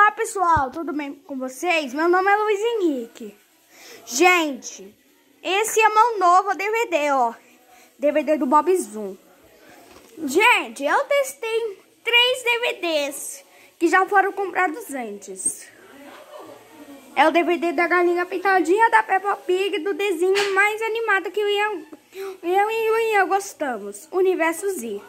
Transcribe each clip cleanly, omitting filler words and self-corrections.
Olá pessoal, tudo bem com vocês? Meu nome é Luiz Henrique. Gente, esse é meu novo DVD, ó. DVD do Bob Zoom. Gente, eu testei 3 DVDs que já foram comprados antes. É o DVD da Galinha Pintadinha, da Peppa Pig, do desenho mais animado que eu e o Ian gostamos, Universo Z.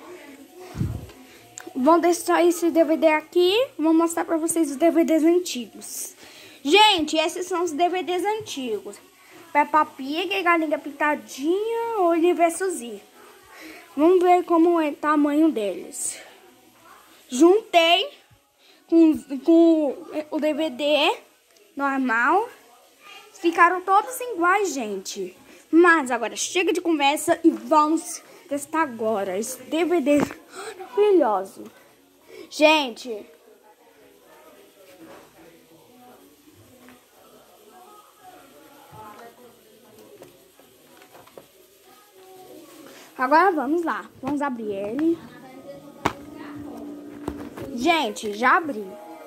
Vou deixar esse DVD aqui, vou mostrar pra vocês os DVDs antigos. Gente, esses são os DVDs antigos. Peppa Pig, Galinha Pintadinha, Universo Z. Vamos ver como é o tamanho deles. Juntei com o DVD normal. Ficaram todos iguais, gente. Mas agora chega de conversa e vamos testar agora esse DVD maravilhoso. Gente, agora vamos lá. Vamos abrir ele. Gente, já abri.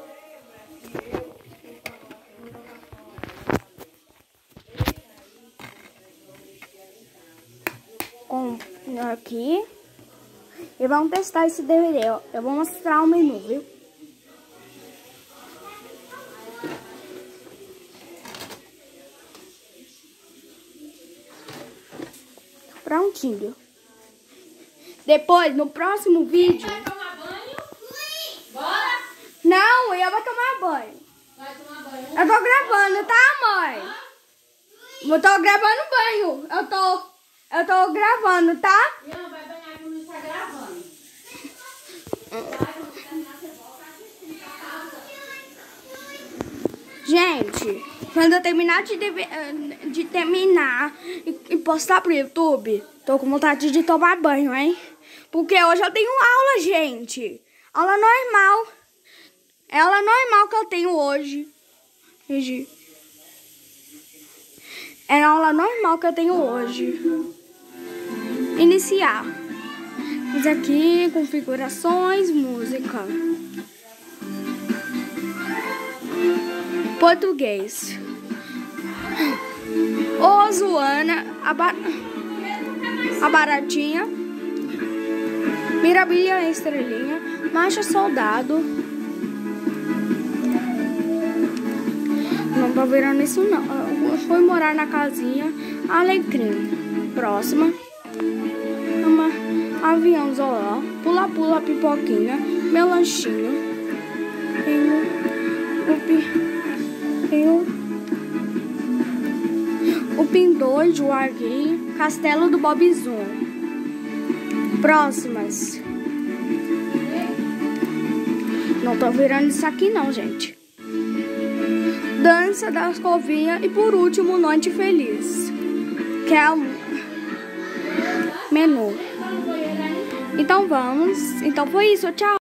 Aqui. E vamos testar esse DVD, ó. Eu vou mostrar o menu, viu? Prontinho. Depois, no próximo vídeo... Vai tomar banho? Bora! Não, eu vou tomar banho. Vai tomar banho. Eu tô gravando, tá, mãe? Eu tô gravando banho. Eu tô gravando, tá? Ian, vai banhar que não está gravando. Gente, quando eu terminar de terminar e postar pro YouTube, tô com vontade de tomar banho, hein? Porque hoje eu tenho aula, gente. Aula normal. É aula normal que eu tenho hoje. É a aula normal que eu tenho hoje. Iniciar. Fiz aqui, configurações, música. Português. Ô, Zoana, a Baratinha. Mirabilha, Estrelinha. Marcha Soldado. Não tô virando isso não. Foi morar na casinha. Alecrim. Próxima. Avião Zoló. Pula Pula Pipoquinha. Meu lanchinho. O Pindor de Wargui. Castelo do Bob Zoom. Próximas. Não tô virando isso aqui não, gente. Dança das Covinhas. E por último, Noite Feliz. Que é o menu. Então vamos. Então foi isso. Tchau.